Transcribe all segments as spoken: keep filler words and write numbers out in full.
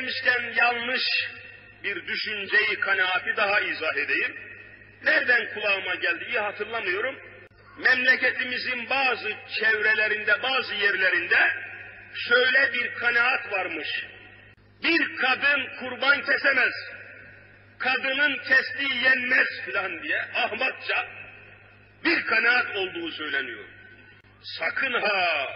gelmişken yanlış bir düşünceyi, kanaati daha izah edeyim. Nereden kulağıma geldi iyi hatırlamıyorum. Memleketimizin bazı çevrelerinde, bazı yerlerinde şöyle bir kanaat varmış. Bir kadın kurban kesemez, kadının kestiği yenmez filan diye ahmakça bir kanaat olduğu söyleniyor. Sakın ha!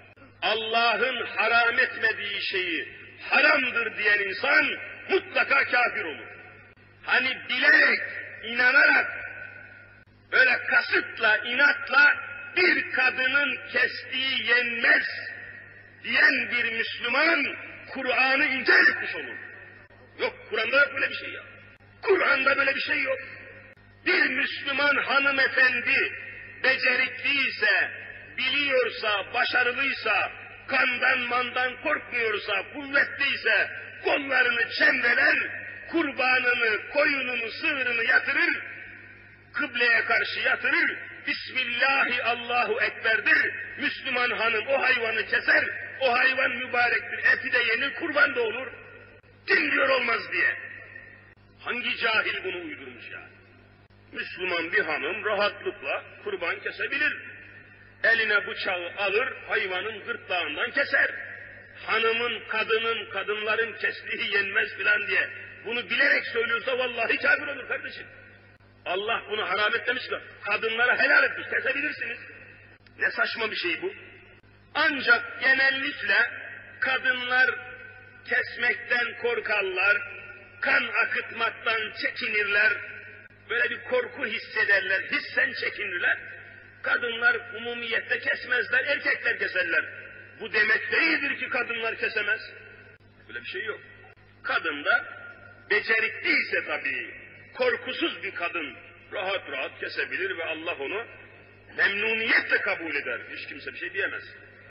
Allah'ın haram etmediği şeyi haramdır diyen insan mutlaka kafir olur. Hani bilerek, inanarak, böyle kasıtla, inatla bir kadının kestiği yenmez diyen bir Müslüman Kur'an'ı inkar etmiş olur. Yok, Kur'an'da yok böyle bir şey ya. Kur'an'da böyle bir şey yok. Bir Müslüman hanımefendi becerikliyse, biliyorsa, başarılıysa, kandan mandan korkmuyorsa, kuvvetliyse, kollarını çembeler, kurbanını, koyununu, sığırını yatırır, kıbleye karşı yatırır, Bismillahi Allahu Ekber'dir, Müslüman hanım o hayvanı keser, o hayvan mübarektir, eti de yenir, kurban da olur. Kim diyor olmaz diye. Hangi cahil bunu uydurmuş ya? Müslüman bir hanım rahatlıkla kurban kesebilir. Eline bıçağı alır, hayvanın gırtlağından keser. Hanımın, kadının, kadınların kestiği yenmez filan diye bunu bilerek söylüyorsa vallahi kafir olur kardeşim. Allah bunu haram etmemiş ki, kadınlara helal etmiş, kesebilirsiniz. Ne saçma bir şey bu. Ancak genellikle kadınlar kesmekten korkarlar, kan akıtmaktan çekinirler, böyle bir korku hissederler, hissen çekinirler. Kadınlar umumiyette kesmezler, erkekler keserler. Bu demek değildir ki kadınlar kesemez. Böyle bir şey yok. Kadın da becerikliyse tabii, korkusuz bir kadın rahat rahat kesebilir ve Allah onu memnuniyetle kabul eder. Hiç kimse bir şey diyemez.